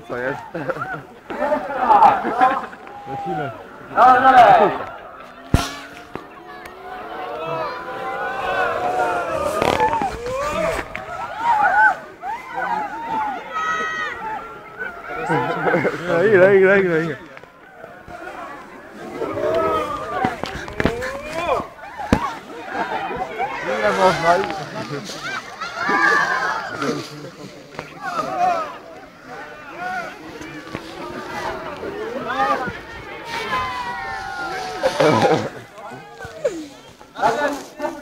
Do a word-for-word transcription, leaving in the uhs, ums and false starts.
co jest? Lecimy. No, dalej! Ile, ile, ile, ile. Ile można i...